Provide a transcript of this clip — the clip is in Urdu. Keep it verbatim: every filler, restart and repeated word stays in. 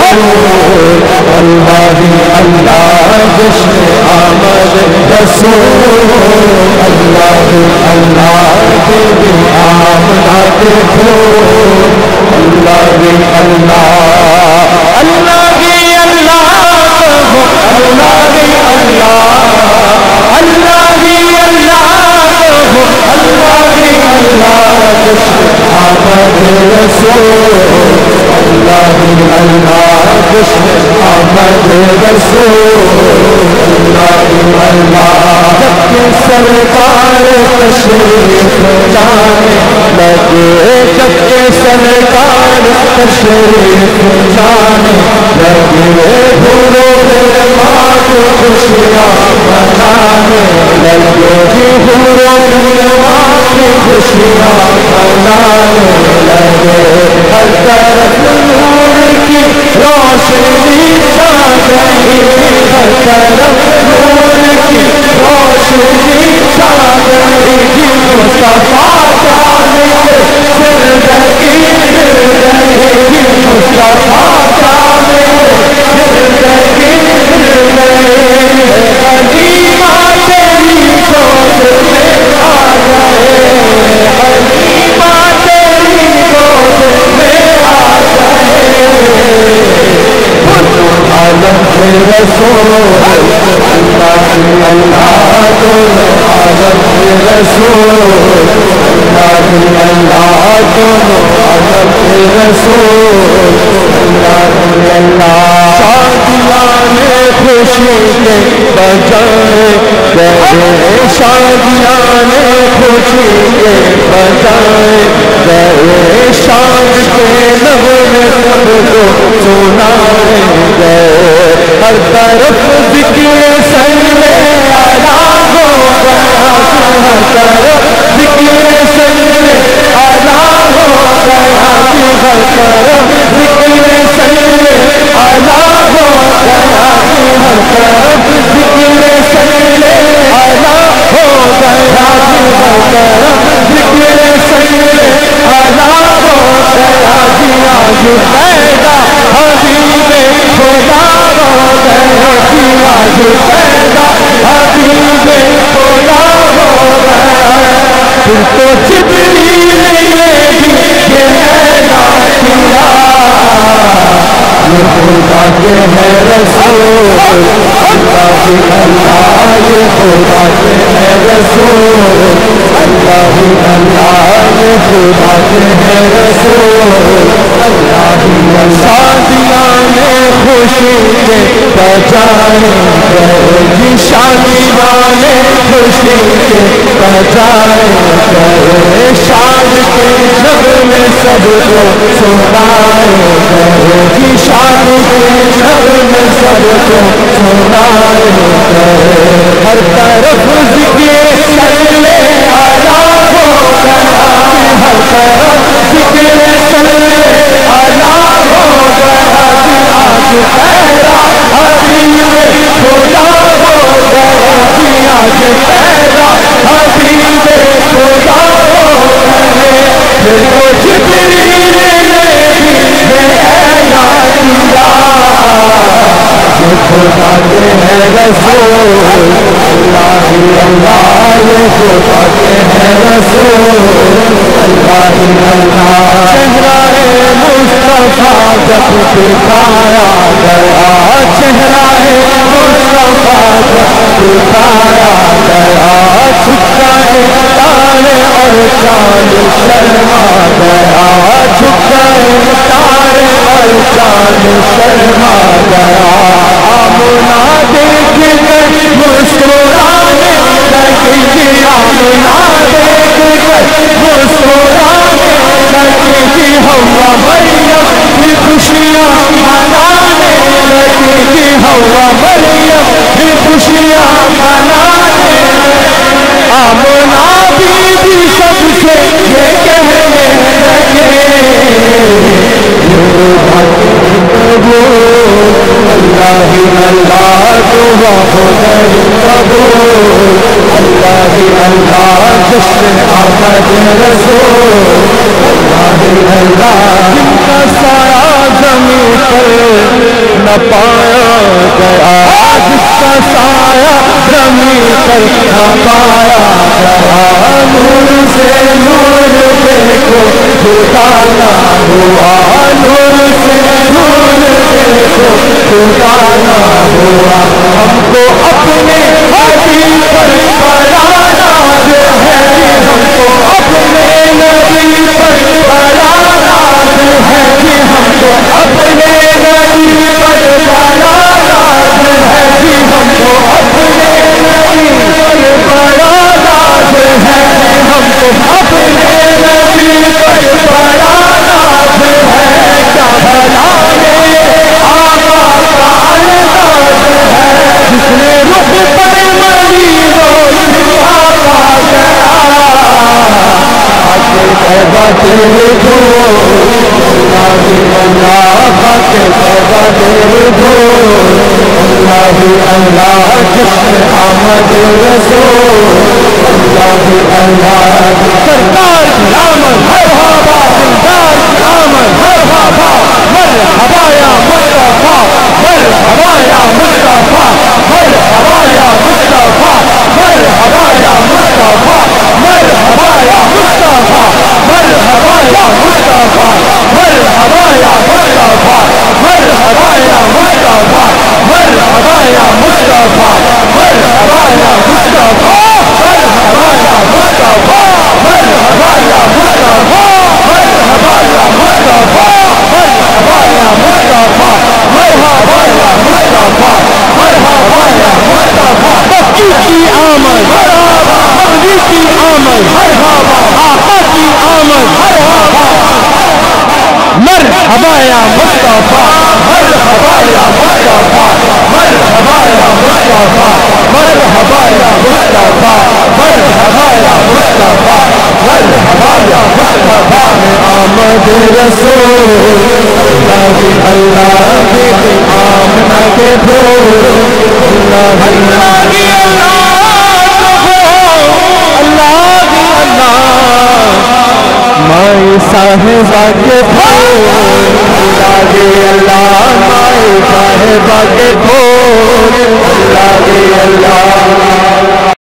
اللہ اللہ جشن آمد رسول اللہ اللہ بی آمنہ کے پھول اللہ اللہ اللہ بھی اللہ اللہ بھی اللہ اللہ بھی اللہ اللہ بھی اللہ جشن آمد رسول اللہ اللہ جشن آمد رسول اللہ اللہ جب کہ سرکار تشریف جانے لگے جب کہ سرکار تشریف جانے لگے بھولو دلماغ خوشیاں منانے لگے بھولو دلماغ خوشیاں منانے لگے ہر طرف نور کی روشنی چھا گئی ہر طرف نور کی روشنی چھا گئی مصطفیٰ جانے زندگی مل گئی مصطفیٰ جانے زندگی مل گئی حلیمہ تیری گود میں آ گئے حلیمہ تیری گود میں آ گئے عالم کے رسول اللہ اللہ دونوں عالم کے رسول اللہ اللہ دونوں عالم کے رسول اللہ اللہ شادیانے خوشی کے بجائے گئے شادیانے خوشی کے بجائے گئے شاد کے نغمے سب کو سنائے گئے ہر طرف ذکر سننے آلہ ہو گیا ہر طرف ذکر سننے آلہ ہو گیا ہر طرف ذکر سننے آلہ ہو گیا ہر طرف ذکر سننے آلہ ہو گیا ہر طرف ذکر سننے آلہ ہو گیا جی آج پیدا حبیب خدا ہو گئے جی آج پیدا حبیب خدا ہو گئے پھر تو جبریل نے بھی یہ اعلان کیا یہ خدا کے ہے رسول اللہ اللہ یہ خدا کے ہے رسول اللہ اللہ یہ خدا کے ہے رسول اللہ شادیانے خوشی کے بجائے گئے شادی والے خوشی کے بجائے گئے شاد کے نغمے سب کو سنائے گئے شاد کے نغمے سب کو سنائے گئے ہر طرف ذکر سننے آلہ ہو گیا ہر طرف ذکر سننے آلہ ہو گیا آج پیدا حبیب خدا ہو گیا جی آج پیدا حبیب خدا ہو گئے پھر وہ جبریل نے بھی یہ اعلان کیا یہ خدا کے ہے رسول اللہ اللہ یہ خدا کے ہے رسول اللہ اللہ چہرہ مصطفیٰ جب دکھایا گیا چہرہ مصطفیٰ جب دکھایا گیا جھکائے تارے اور چاند شرما گیا جھکائے تارے اور چاند شرما گیا آمنہ دیکھ کر مسکرانے لگی آمنہ دیکھ کر مسکرانے لگی حوا مریم بھی خوشیاں منانے لگی حوا مریم بھی خوشیاں منانے آمنہ بی بی سب سے یہ کہنے لگے اللہ اللہ دعا ہو گئی قبول اللہ اللہ جشن آمد رسول اللہ اللہ جن کا سایہ زمین پر نہ پایا گیا، جس کا سایہ زمین پر نہ پایا گیا، نور سے نور دیکھو جدا نہ ہوا، نور سے نور دیکھو جدا نہ ہوا، ہم کو اپنے نبی پر بڑا ناز ہے، ہم کو اپنے نبی پر بڑا ناز ہے، ہم کو اپنے نبی پر بڑا ناز ہے، ہم کو اپنے نبی پر بڑا ناز ہے، ہم کو اپنے نبی پر بڑا ناز ہے، کیا بھلا یہ آقا کا انداز ہے، جس نے رخ پر مری روشنی آقا گیا، آکے پیدا تیرے دو اللہ اللہ، آکے پیدا تیرے دو اللہ اللہ، جشن آمد رسول اللہ اللہ، سرکار کی آمد مرحبا، سرکار کی آمد مرحبا، مرحبا یا مصطفیٰ، مرحبا یا مصطفیٰ، مرحبا یا مصطفیٰ، مرحبا یا مصطفیٰ، مرحبا یا مصطفیٰ، مرحبا یا مصطفیٰ، مرحبا یا مصطفیٰ، مرحبا یا مصطفیٰ، مرحبا یا مصطفیٰ، مرحبا یا مصطفیٰ، مرحبا یا مصطفیٰ، مرحبا یا مصطفیٰ، مرحبا یا مصطفیٰ، مرحبا یا مصطفیٰ، مرحبا یا مصطفیٰ، مرحبا یا مصطفیٰ، مکی کی آمد مرحبا، مہدی کی آمد مرحبا، آقا کی آمد مرحبا، مرحبا یا مصطفیٰ، مرحبا یا مصطفیٰ، مرحبا یا مصطفیٰ، مرحبا یا مصطفیٰ، مرحبا یا مصطفیٰ، مرحبا یا مصطفیٰ، آمد رسول اللہ اللہ کی آمنہ کے پھول، اللہ اللہ کی اللہ کی اللہ، مائی صاحبہ کے پھول، اللہ کی اللہ، مائی صاحبہ کے پھول، اللہ کی اللہ۔